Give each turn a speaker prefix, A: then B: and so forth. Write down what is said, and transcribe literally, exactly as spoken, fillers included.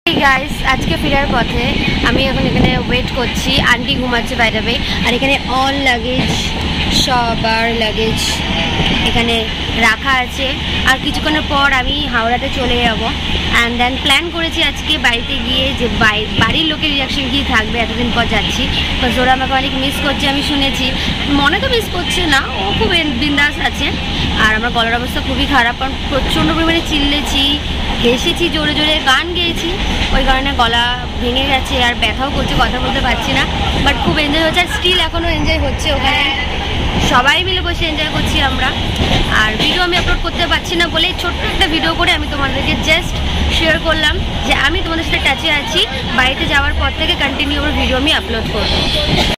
A: Guys আজকে ফেরার পথে আমি এখন এখানে ওয়েট করছি, আন্টি ঘুমাচ্ছে বাইরে বে, আর এখানে অল লাগেজ সবার লাগেজ এখানে রাখা আছে। আর কিছুক্ষণের পর আমি হাওড়াতে চলে যাব। অ্যান্ড দেন প্ল্যান করেছি আজকে বাড়িতে গিয়ে যে বাড়ির লোকের রিয়াকশন কী থাকবে, এতদিন পর যাচ্ছি। বিকজ ওরা আমাকে অনেক মিস করছে, আমি শুনেছি। মনে তো মিস করছে না, ও খুব বিন্দাস আছে। আর আমার গলার অবস্থা খুবই খারাপ, কারণ প্রচণ্ড পরিমাণে চিল্লেছি, হেসেছি, জোরে জোরে গান গেয়েছি, ওই কারণে গলা ভেঙে গেছে আর ব্যথাও করছে, কথা বলতে পারছি না। বাট খুব এনজয় হচ্ছে, আর স্টিল এখনও এনজয় হচ্ছে। ওখানে সবাই মিলে বসে এনজয় করছি আমরা। আর ভিডিও আমি আপলোড করতে পারছি না বলে ছোট্ট একটা ভিডিও করে আমি তোমাদেরকে জাস্ট শেয়ার করলাম যে আমি তোমাদের সাথে টাচে আছি। বাড়িতে যাওয়ার পর থেকে কন্টিনিউ ভিডিও আমি আপলোড করবো।